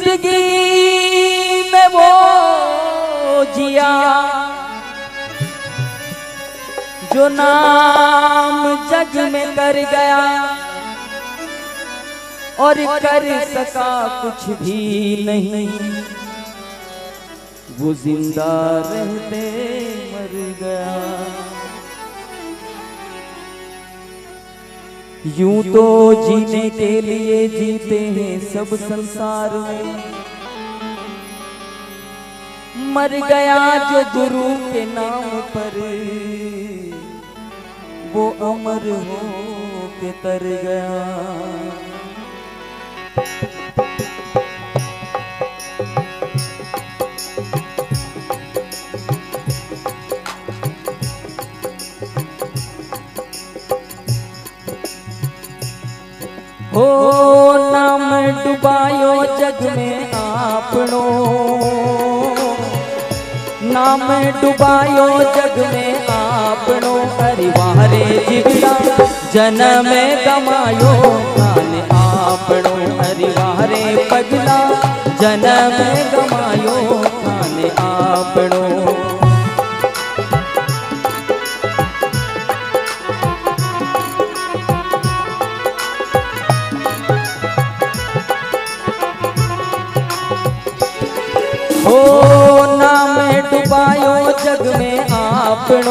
जिंदगी में वो जिया जो नाम जग में कर गया और कर सका कुछ भी नहीं, वो जिंदा रहते मर गया। यूं तो जीने के लिए जीते हैं सब संसार में, मर गया जो गुरु के नाम पर वो अमर हो के तर गया। हो नाम डुबायो जग में आपनो, नाम डुबायो जग में आपनो, अरे वारे जिगड़ा जन्म गमायो कान आपनो, अरे वारे पगला जन्म गमायो कान आपनो। हो नाम डुबायो जग में आपनो,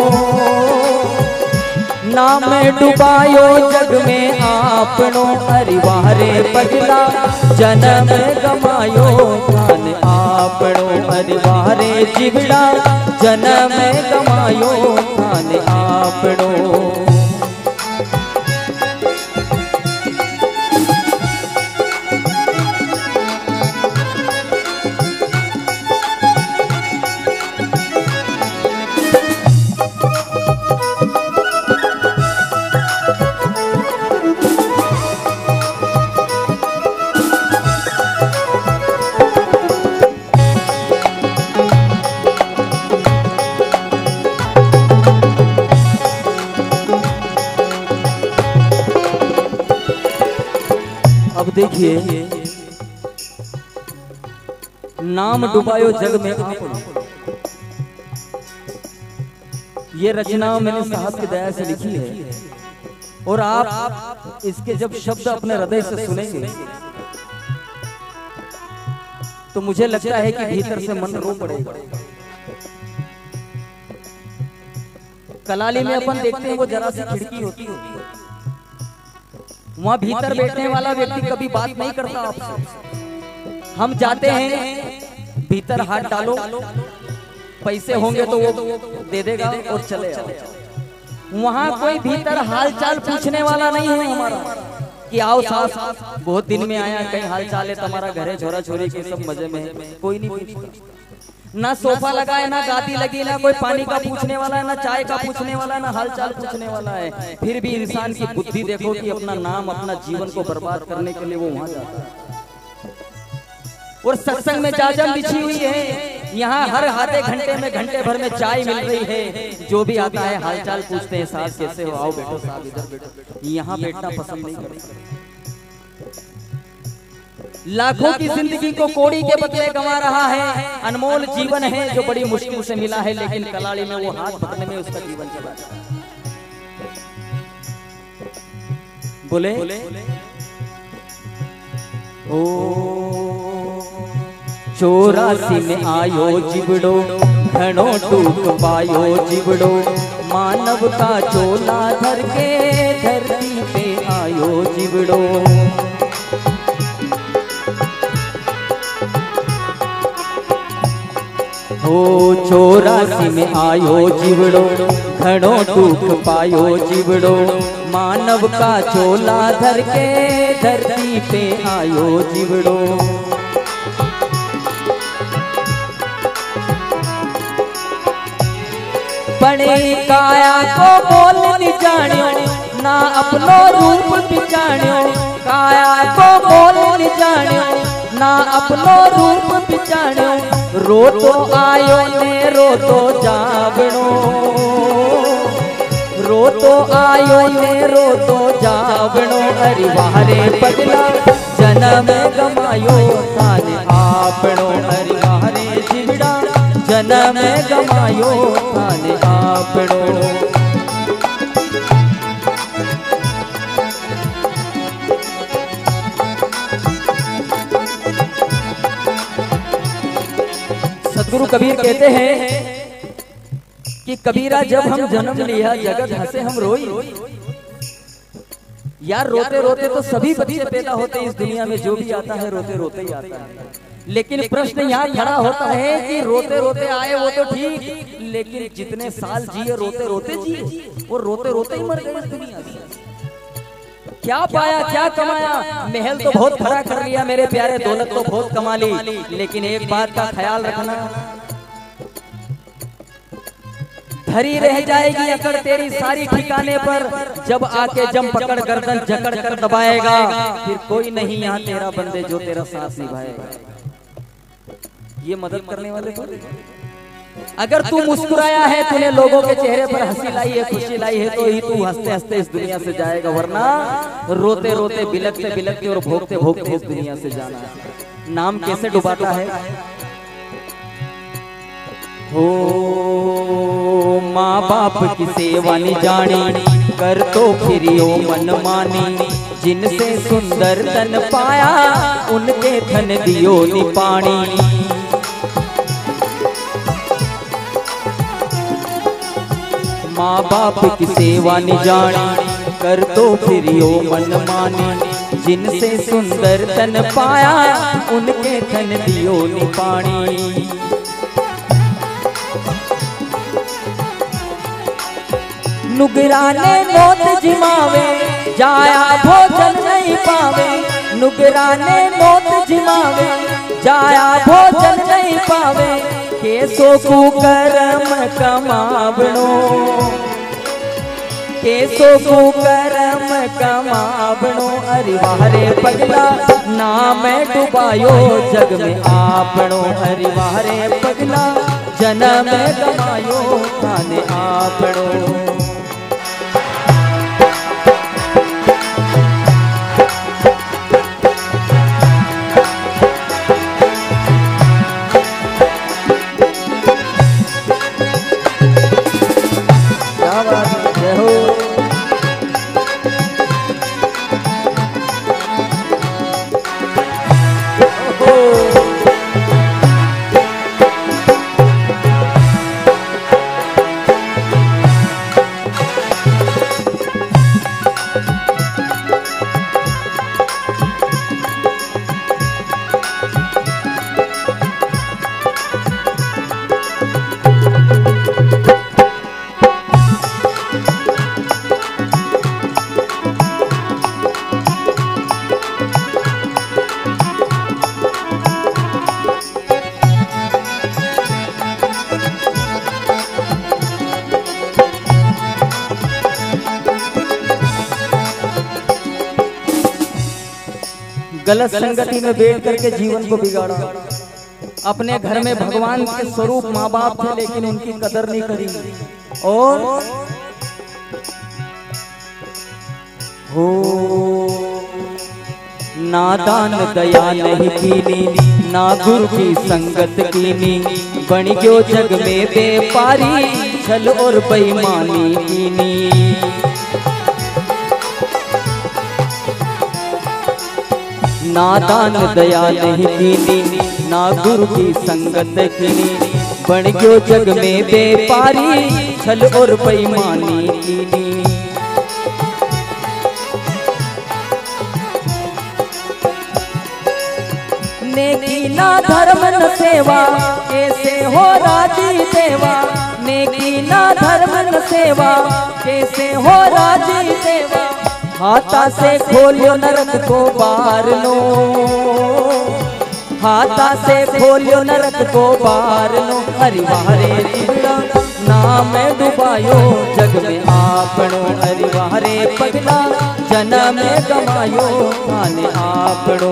नाम डुबायो जग में आपनो, अरे वारे पगला जन्म गमायो कान आपनो, अरे वारे जिगड़ा जन्म गमायो कान आपनो। अब देखिए, नाम डुबायो जग में आपनो, ये रचना मैंने साहब की दया से लिखी है और आप इसके जब शब्द अपने हृदय से सुनेंगे तो मुझे लगता है कि भीतर से मन रो पड़ेगा। कलाली में अपन देखते हैं वो जरा सी खिड़की होती है, वहां भीतर बैठने वाला व्यक्ति कभी बात नहीं करता आपसे। हम जाते हैं, भीतर हाथ डालो, पैसे होंगे तो वो दे देगा और चले आओ। वहां कोई भीतर हालचाल पूछने वाला नहीं है हमारा कि आओ साहब बहुत दिन में आया, कहीं हालचाल है तुम्हारा, घर है, छोरा छोरी के सब मजे में है, कोई नहीं पूछता। ना सोफा लगा है, ना गादी लगी, ना कोई पानी का पूछने वाला है, ना चाय का पूछने वाला है, ना हालचाल पूछने वाला है। फिर भी इंसान की बुद्धि देखो कि अपना नाम, अपना जीवन को बर्बाद करने के लिए वो वहां जाता है। और सत्संग में जाजम बिछी हुई है, यहाँ हर आधे घंटे में, घंटे भर में चाय मिल रही है। जो भी आता है हालचाल पूछते हैं, साहब कैसे हो, आओ बैठो साहब, इधर बैठो। यहाँ बैठना पसंद नहीं करते। लाखों की जिंदगी को कोड़ी के बदले गंवा रहा है, अनमोल जीवन है जो बड़ी मुश्किल से मिला है, लेकिन कलाड़ी में वो हाथ पकड़ने में उसका जीवन चला जाता है। बोले ओ 84 में आयो जिबड़ो, घणो टूक पायो जिबड़ो, मानव का चोला धर के धरती पे आयो जिबड़ो। हो 84 में आयो जिबड़ो, घणो टूक पायो जिबड़ो, मानव का चोला धर के धरती पे आयो जिबड़ो। बड़े काया को बोल नि जानियो, ना अपनो रूप पिचानियो, काया को बोल नि जानियो, ना अपनो रूप पिचानियो। रो तो आयो ने रो तो जावणो, रो तो आयो ने रो तो जावणो, अरे वारे पगला जन्म जन्म गमायो थाने आपणो हरि वारे जीवड़ा जन्म गमायो थाने आपणो। सदगुरु कबीर कहते हैं कि कबीरा जब हम जन्म लिया जगत हंसे हम रोई। यार रोते रोते तो सभी बच्चे पैदा होते हैं इस दुनिया में, जो भी आता है रोते रोते ही आता है। लेकिन प्रश्न यहाँ खड़ा होता है कि रोते रोते आए वो तो ठीक, लेकिन जितने साल जिए रोते रोते जिए, वो रोते रोते ही मर गए इस दुनिया में। क्या पाया क्या कमाया? महल तो बहुत खड़ा कर लिया मेरे प्यारे, दौलत तो बहुत कमा ली, लेकिन एक बात का ख्याल रखना, धरी रह जाएगी अकड़ तेरी सारी ठिकाने पर। जब आके जम पकड़ गर्दन जकड़ कर दबाएगा, फिर कोई नहीं यहाँ तेरा बंदे जो तेरा साथ निभाएगा। ये मदद करने वाले तो अगर तू मुस्कुराया है, तूने लोगों के चेहरे पर हंसी लाई है, खुशी लाई है, तो ही तू हंसते हंसते इस दुनिया से जाएगा, वरना रोते रोते बिलकते बिलकते और भोगते भोगते इस दुनिया से जाना है। नाम कैसे डुबाता है? हो माँ बाप की सेवा नि जानी, कर तो फिरियो मन मानी, जिनसे सुंदर तन पाया उनके धन दियो नि पानी। माँ बाप की सेवा नि जानी, कर तो फिरियो मन मानी, जिनसे सुंदर तन पाया उनके धन दियो नि पानी। नुगराने मौत जिमावे जाया भोजन नहीं पावे, नुगराने मौत जिमावे जाया भोजन नहीं पावे, केसो कुकर्म कमावणो, केसो कुकर्म कमावणो, अरे वारे पगला नाम डुबायो जग में आपणो, अरे वारे पगला जन्म गमायो थाने आपणो। गलत संगति में बैठ करके जीवन को बिगाड़ा। अपने घर में भगवान के स्वरूप माँ बाप थे, लेकिन उनकी कदर नहीं करी। और हो नादान दया नहीं कीनी, ना गुरु की संगत कीनी, बन गयो जग में व्यापारी छल और बेईमानी कीनी। नादान दया नहीं कीनी, ना गुरु की संगत कीनी, बन गयो जग में व्यापारी छल और बेईमानी कीनी। नेकी ना धर्म न सेवा कैसे हो राजी देवा, नेकी ना धर्म न सेवा कैसे हो राजी देवा, हाथा से खोलियो नरक को बार लो, हाथा से खोलियो नरक को बार लो, हरि वारे जीवड़ा नाम डुबायो जग में आपणो, हरि वारे पगला जन्म गमायो थाने आपणो।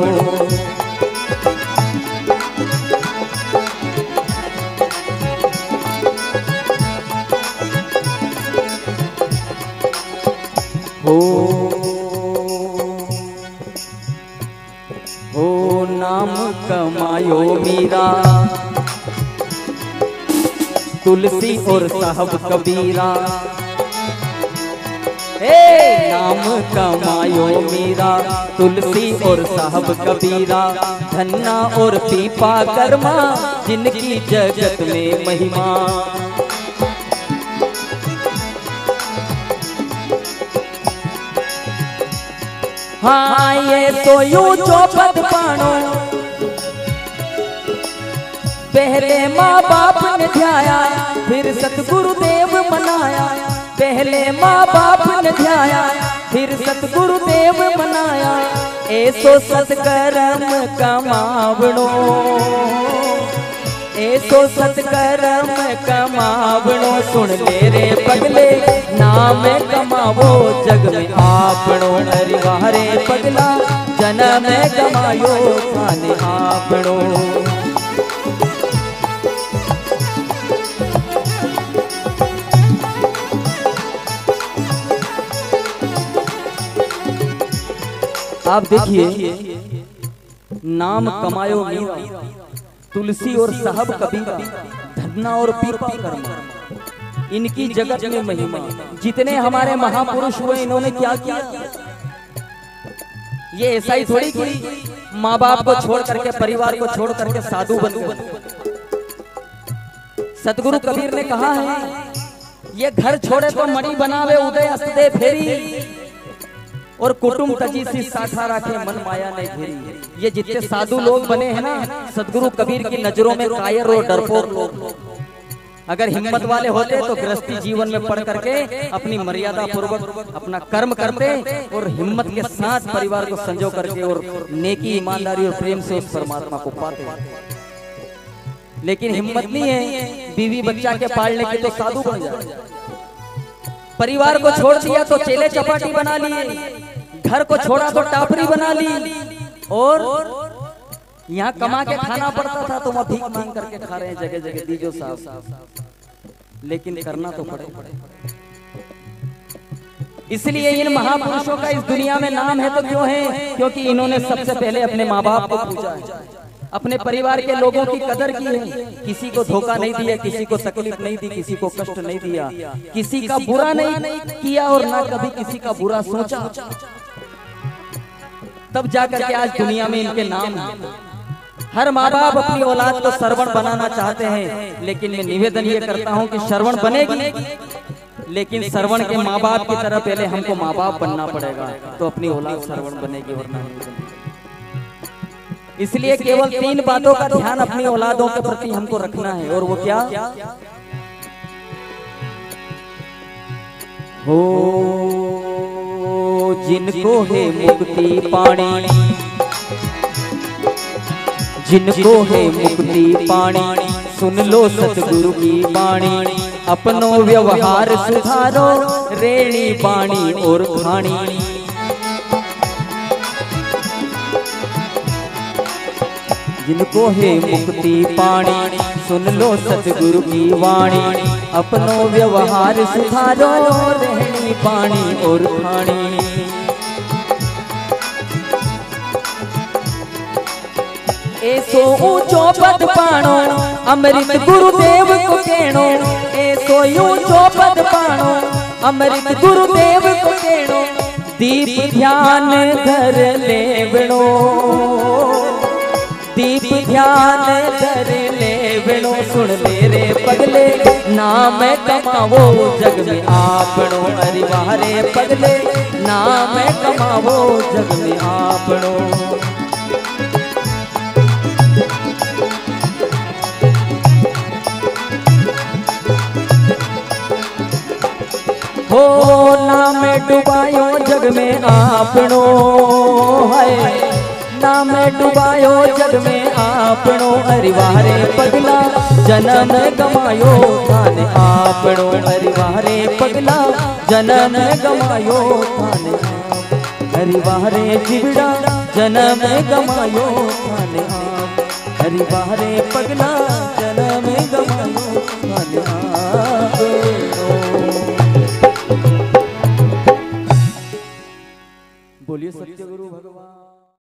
कमायो मीरा, तुलसी और साहब कबीरा। नाम कमायो मीरा, तुलसी और साहब कबीरा, धन्ना और पीपा कर्मा, जिनकी जगत में महिमा। हाँ ये तो यूं चौपद पानो, पहले माँ बाप ने ध्याया, फिर सतगुरुदेव मनाया। पहले माँ बाप ने ध्याया, फिर सतगुरुदेव मनाया। ऐसो सत्कर्म कमावणो, ऐसो सत्कर्म कमावणो। सुन ले रे पगले, नाम कमावो जग में आपणो। अरे वाह रे पगला, जन्म कमायो थाने आपणो। आप देखिए, नाम कमायो मीरा, तुलसी और साहब कबीरा, धन्ना और पीपा कर्मा, इनकी जगत में महिमा। जितने हमारे महापुरुष हुए, इन्होंने क्या किया? ये ऐसा ही थोड़ी कि माँ बाप को छोड़ करके, परिवार को छोड़ करके साधु बन गए। सतगुरु कबीर ने कहा है, ये घर छोड़े तो मणि बनावे, उदय अस्ते फेरी, और कुटुंब तजी सी साखा राखे, मन माया नहीं घेरी। ये जितने साधु लोग बने हैं ना, सतगुरु कबीर की नजरों में कायर और डरपोक लोग। अगर हिम्मत वाले होते तो गृहस्थी जीवन में पढ़ करके अपनी मर्यादा पूर्वक अपना कर्म करते और हिम्मत के साथ परिवार को संजो करके और नेकी, ईमानदारी और प्रेम से उस परमात्मा को पाते। लेकिन हिम्मत नहीं है बीवी बच्चा के पालने की, तो साधु बन जाए। परिवार को छोड़ दिया तो चेले चपाटी बना लिए, घर को छोड़ा तो टापरी बना ली, और यहाँ कमा के खाना पड़ता था तो वहाँ भीख मांग करके खा रहे हैं जगह जगह, दीजो साहब। लेकिन करना तो पड़े। इसलिए इन महापुरुषों का इस दुनिया में नाम है तो क्यों है? क्योंकि इन्होंने सबसे पहले अपने माँ बाप को पूजा है, अपने परिवार के लोगों की कदर की है, किसी को धोखा नहीं दिया, किसी को तकलीफ नहीं दी, किसी को कष्ट नहीं दिया, किसी का बुरा नहीं किया और ना कभी किसी का बुरा सोचा। तब जाकर के आज दुनिया में इनके नाम है। हर माँ बाप अपनी औलाद को श्रवण बनाना चाहते हैं, लेकिन मैं निवेदन ये करता हूँ कि श्रवण बनेगी, लेकिन श्रवण के माँ बाप की तरह पहले हमको माँ बाप बनना पड़ेगा, तो अपनी औलाद श्रवण बनेगी, वरना नहीं बनेगी। इसलिए केवल 3 बातों का ध्यान अपनी औलादों के प्रति हमको रखना है, और वो क्या हो? जिनको है मुक्ति पाणी, जिनको है मुक्ति पाणी, सुन लो सतगुरु की बाणी। अपनो व्यवहार सुधारो, रेणी बाणी और खाणी। जिनको है मुक्ति पाणी, सुन लो सतगुरु की वाणी। अपनो व्यवहार सुधारो, रहनी पानी और खानी। ऐसो ऊंचो पद पाणो, अमृत गुरुदेव को कहणो। ऐसो ऊंचो पद पाणो, अमृत गुरुदेव को कहणो। दीप ध्यान धर लेवणो, दीप ध्यान धर लेवणो। सुन मेरे पगले, नाम कमावो जग में आपणो। अरे वाह रे पगले, नाम कमावो जग में आपणो। हो नाम डुबायो जग में आपणो है, नाम डुबायो जग में आपणो। अरे वाह रे पगला, जन्म गमायो थान आपणो। अरे वाह रे पगला, जन्म गमायो थान। अरे वाह रे जिबड़ा, जन्म गमायो थान आप। अरे वाह रे पगला, जन्म गमायो थान आप।